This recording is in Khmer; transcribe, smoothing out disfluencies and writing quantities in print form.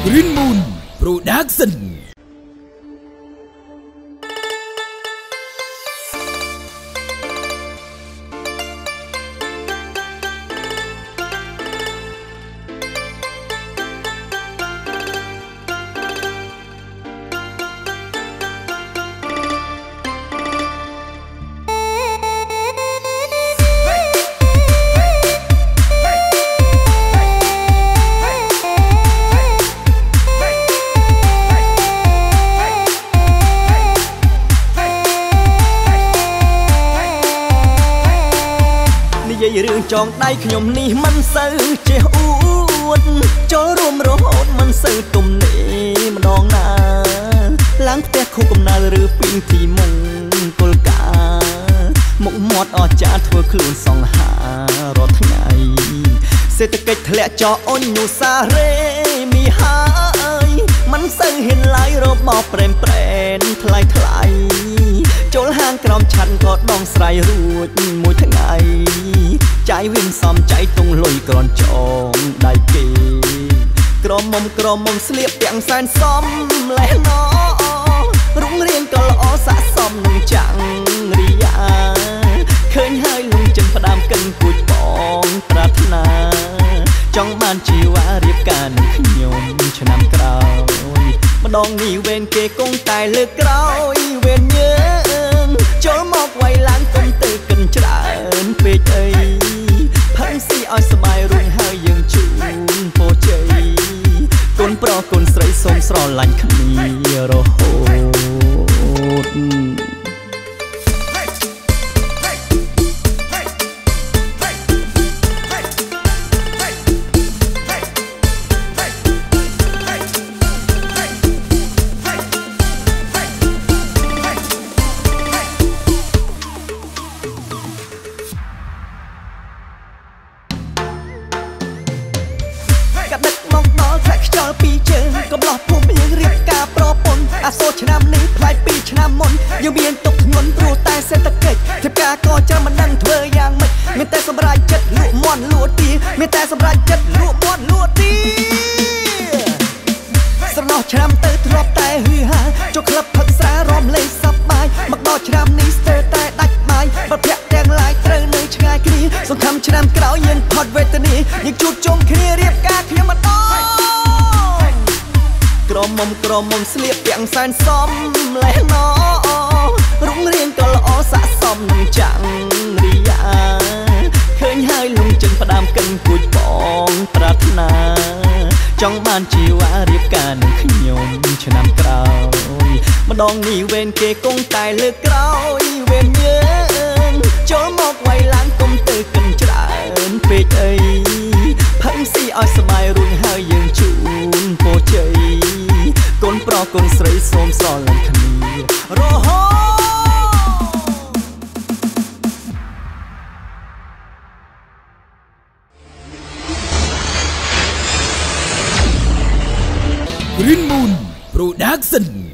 Green Moon Production រឿងចងដៃខ្ញុំនេះមិនសូវចេះអួតចូលរួមរហូតមិនសូវទំនេរម្ដងណាឡើងផ្ទះខុសកំណើតឬពីទីមុងគល់កាមុខមាត់អស្ចារ្យធ្វើខ្លួនសង្ហារាល់ថ្ងៃសេដ្ឋកិច្ចធ្លាក់ចោលអូនញូសារ៉េមីហើយមិនសូវហ៊ានឡាយរបស់ប្រេមប្រែនថ្លៃថ្លៃចូលហាងក្រោមឆាន់ក៏ដងស្រ័យរួចមួយថ្ងៃចាយវិញសំចៃតុងលុយក្រនចងដៃគេក្រមុំស្លៀកពាក់សែនសំលេះណរុងរៀងក៏ល្អស័ក្តិសមនឹងចាំងរីយ៉ាឃើញហើយលងចិនផ្ដាំកិនគួចបងប្រាថ្នាចង់បានជីវ៉ារៀបការនឹងខ្ញុំឆ្នាំក្រោយម្ដងនេះវេនគេគង់តែលើក្រោយវេនយើងចូលមកវាយឡើងកុំទៅកិនច្រើនពេកអីផឹងស៊ីឲ្យសបាយរួចហើយយើងជូនពរជ័យកូនប្រុសកូនស្រីសូមស្រឡាញ់គ្នារហូតឆ្នាំនេះផ្លាយពីឆ្នាំមុនយើងមានទុកធ្ងន់ព្រោះតែសេដ្ឋកិច្ចធ្វើការក៏ចាំមិនដឹងធ្វើយ៉ាងម៉េចមានតែសម្រាប់ចិត្តលក់មាន់លក់ទីមានតែសម្រាប់ចិត្តលក់មាន់លក់ទីស្រណោះឆ្នាំទៅធ្លាប់តែហឺហាចុះក្លឹបផឹកស្រារំលេងសប្បាយមកដល់ឆ្នាំនេះស្ទើរតែដាច់បាយបើភ័ក្រទាំងឡាយត្រូវនៅឆ្ងាយគ្នាសង្ឃឹមឆ្នាំក្រោយយើងផុតវេទនាយើងជួបជុំគ្នារៀបការគ្នាម្ដងក្រមុំស្លៀកពាក់សែនសំលេះណរុងរៀងក៏ល្អស័ក្តិសមនឹងចាំងរីយ៉ាឃើញហើយលងចិនផ្ដាំកិនគួចបងប្រាថ្នាចង់បានជីវ៉ារៀបការនឹងខ្ញុំឆ្នាំក្រោយម្ដងនេះវេនគេគង់តែលើក្រោយវេនយើងចូលមកវាយឡើងកុំទៅកិនច្រើនពេកអីផឹងស៊ីឲ្យសបាយរួចហើយយើងជូនពរជ័យកូនប្រុសកូនស្រីសូមស្រឡាញ់គ្នារហូត Green Moon Production